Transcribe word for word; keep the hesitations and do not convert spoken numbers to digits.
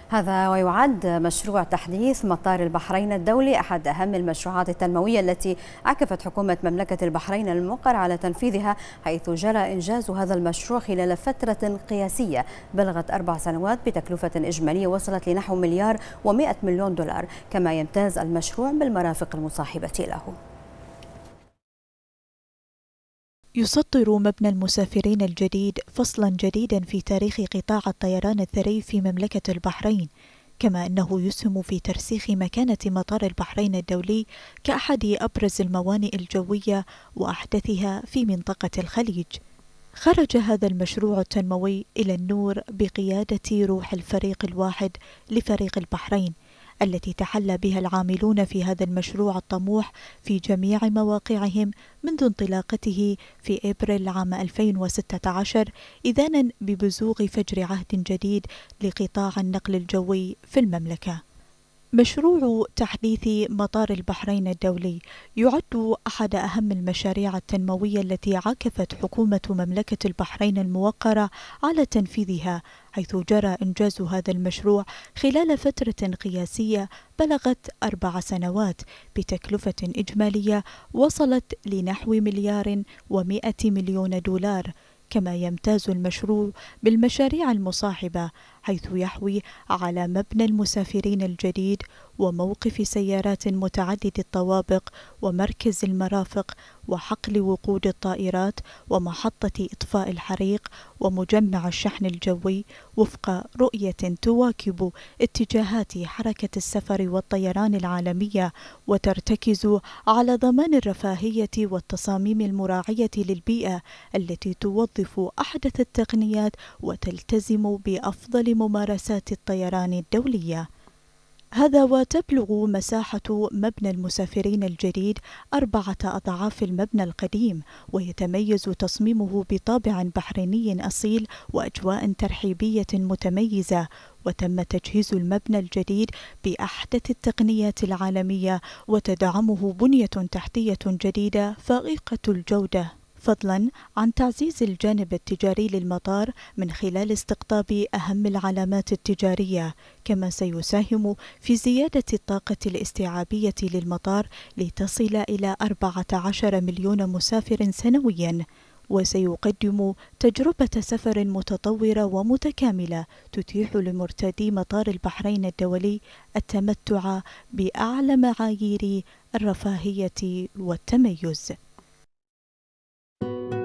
هذا ويعد مشروع تحديث مطار البحرين الدولي أحد أهم المشروعات التنموية التي عكفت حكومة مملكة البحرين الموقر على تنفيذها، حيث جرى إنجاز هذا المشروع خلال فترة قياسية بلغت أربع سنوات بتكلفة إجمالية وصلت لنحو مليار ومئة مليون دولار. كما يمتاز المشروع بالمرافق المصاحبة له. يسطر مبنى المسافرين الجديد فصلا جديدا في تاريخ قطاع الطيران الثري في مملكة البحرين، كما أنه يسهم في ترسيخ مكانة مطار البحرين الدولي كأحد أبرز الموانئ الجوية وأحدثها في منطقة الخليج. خرج هذا المشروع التنموي إلى النور بقيادة روح الفريق الواحد لفريق البحرين، التي تحلى بها العاملون في هذا المشروع الطموح في جميع مواقعهم منذ انطلاقته في أبريل عام ألفين وستة عشر، إذانا ببزوغ فجر عهد جديد لقطاع النقل الجوي في المملكة. مشروع تحديث مطار البحرين الدولي يعد أحد أهم المشاريع التنموية التي عكفت حكومة مملكة البحرين الموقرة على تنفيذها، حيث جرى إنجاز هذا المشروع خلال فترة قياسية بلغت أربع سنوات بتكلفة إجمالية وصلت لنحو مليار ومئة مليون دولار. كما يمتاز المشروع بالمشاريع المصاحبة، حيث يحوي على مبنى المسافرين الجديد وموقف سيارات متعدد الطوابق ومركز المرافق وحقل وقود الطائرات ومحطة إطفاء الحريق ومجمع الشحن الجوي، وفق رؤية تواكب اتجاهات حركة السفر والطيران العالمية وترتكز على ضمان الرفاهية والتصاميم المراعية للبيئة التي توظف أحدث التقنيات وتلتزم بأفضل ممارسات الطيران الدولية. هذا وتبلغ مساحة مبنى المسافرين الجديد أربعة أضعاف المبنى القديم، ويتميز تصميمه بطابع بحريني أصيل وأجواء ترحيبية متميزة. وتم تجهيز المبنى الجديد بأحدث التقنيات العالمية، وتدعمه بنية تحتية جديدة فائقة الجودة، فضلا عن تعزيز الجانب التجاري للمطار من خلال استقطاب أهم العلامات التجارية. كما سيساهم في زيادة الطاقة الاستيعابية للمطار لتصل إلى أربعة عشر مليون مسافر سنويا، وسيقدم تجربة سفر متطورة ومتكاملة تتيح لمرتادي مطار البحرين الدولي التمتع بأعلى معايير الرفاهية والتميز.